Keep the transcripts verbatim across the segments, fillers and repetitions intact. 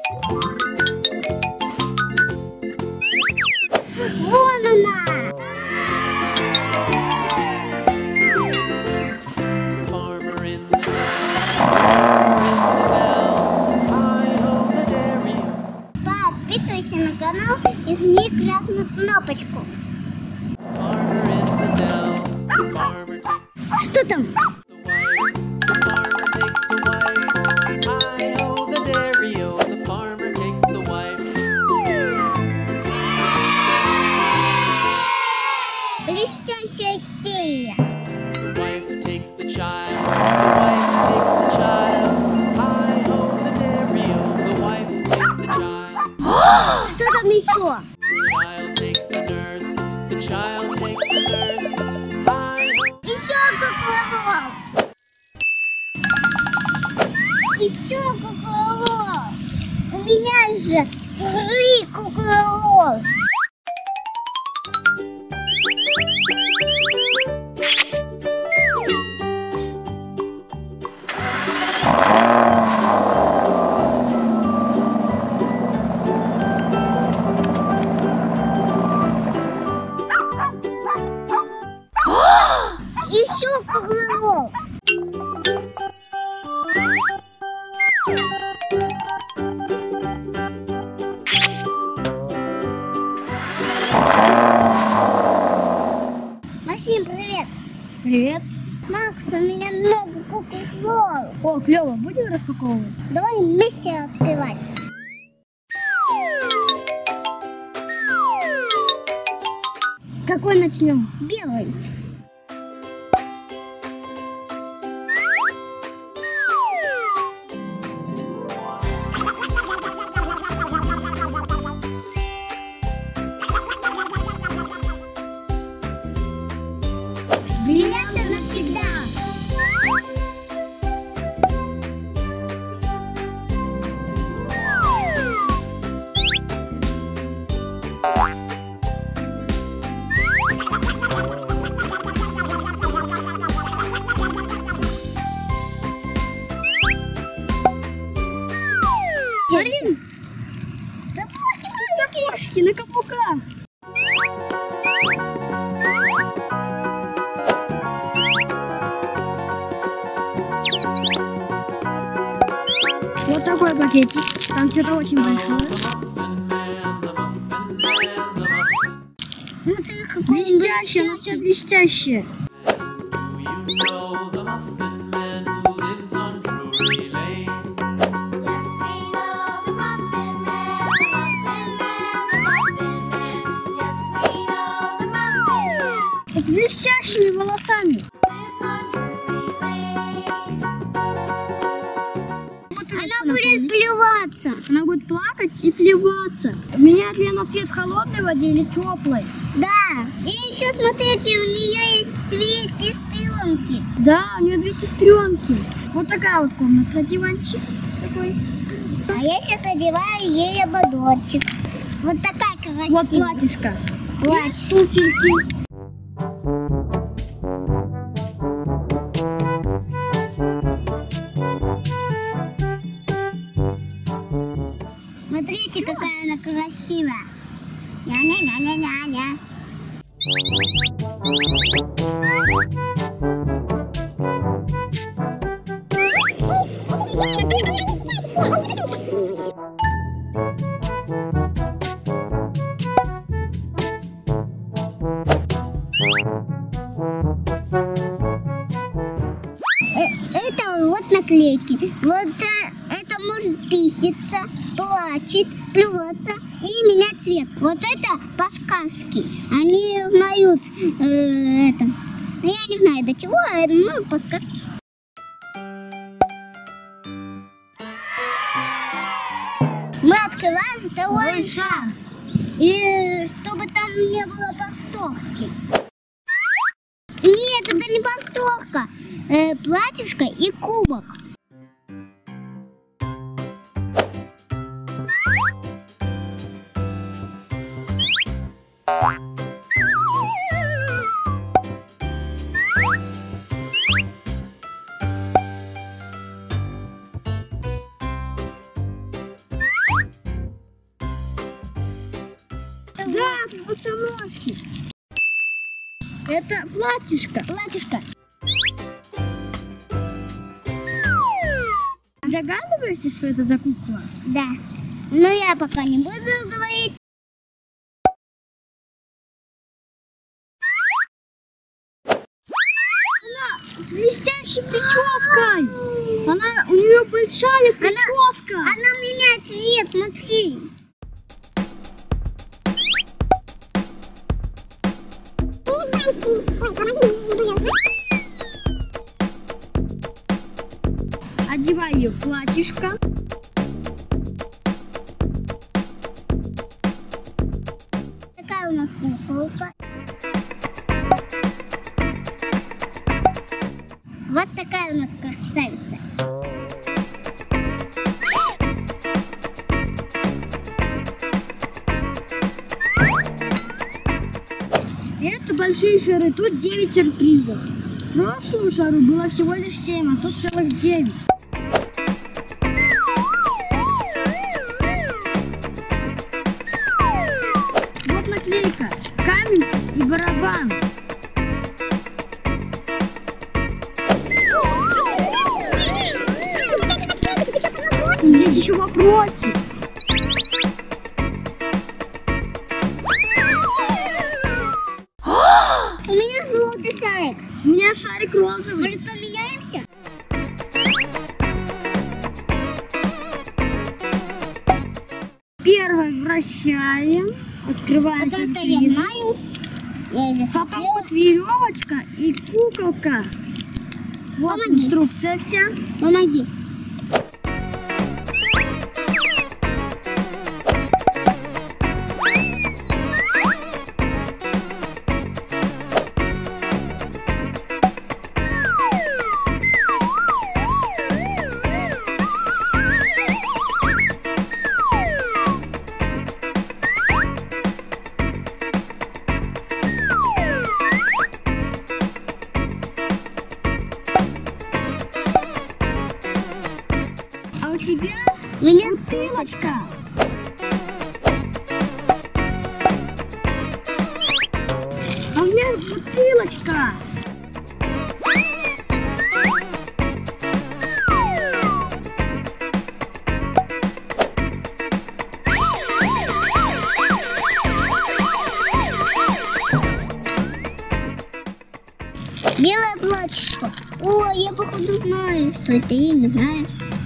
Вон она! Подписывайся на канал и жми красную кнопочку. Что там? Блестящая серия. Что там еще? Еще куколок. Еще куколок. У меня же три куколок. Еще куколок. Максим, привет. Привет. Макс, у меня много куколок. О, клево, будем распаковывать? Давай вместе открывать. С какой начнем? Белый. Бриллианты навсегда. Смотри, сапожки на каблуках. Вот такой пакетик. Там что-то очень большое. Ну ты какой Блестящее, ну все блестящее. С блестящими волосами. Она будет плеваться. Она будет плакать и плеваться. Меняет ли она цвет в холодной воде или теплой? Да. И еще смотрите, у нее есть две сестренки. Да, у нее две сестренки. Вот такая вот комната, диванчик такой. А я сейчас одеваю ей ободочек. Вот такая красивая. Вот платьишко. Платье. И туфельки. Смотрите, какая она красивая. Ня-ня-ня-ня-ня-ня. Это вот наклейки. Вот это может писаться, плачет, плюется и менять цвет. Вот это подсказки. Они узнают э, это. Я не знаю до чего, ну подсказки. Мы открываем второй шаг. И чтобы там не было повторки. Нет, это не повторка. Э, платьишко и кубок. Это Да, босоножки. Это платьишко. платьишко. Догадываешься, что это за кукла? Да. Но я пока не буду говорить. Она с блестящей прической. Она, у нее большая прическа. Она меняет цвет, смотри. Одевай ее в платьишко. Такая у нас куколка. Вот такая у нас красавица. Это большие шары, тут девять сюрпризов. Прошлому шару было всего лишь семь, а тут целых девять. Вот наклейка, камень и барабан. Здесь еще вопросы. У меня желтый шарик. У меня шарик розовый. Может, поменяемся? Первый вращаем, открываем Потому что я сюрприз. знаю. Я уже Потом смотрела. вот веревочка и куколка. Вот Помоги. инструкция вся. Помоги. А у тебя У меня бутылочка. А у меня бутылочка. белое платьишко. О, я походу знаю, что это, я не знаю.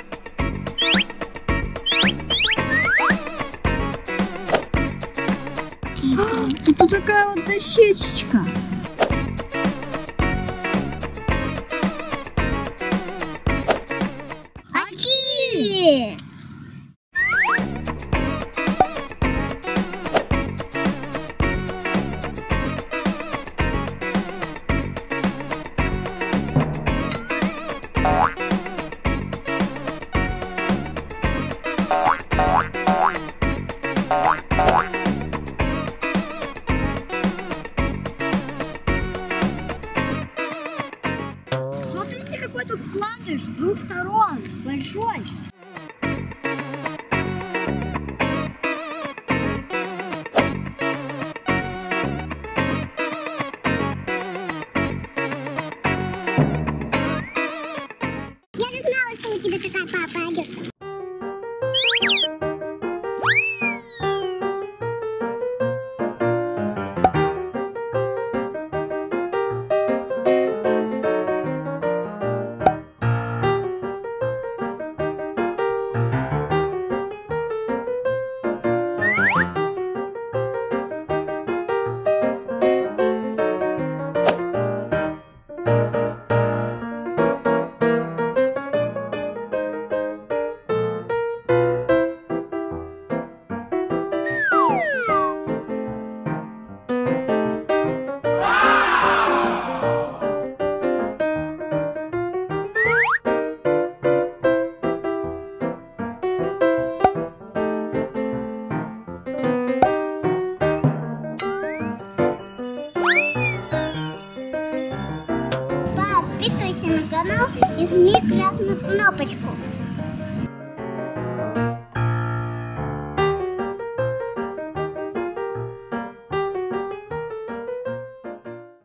А, тут такая вот дощечечка. Очки! Смотрите, какой тут вкладыш с двух сторон. Большой. Я же знала, что у тебя такая папа одежда. Подписывайся на канал и жми красную кнопочку.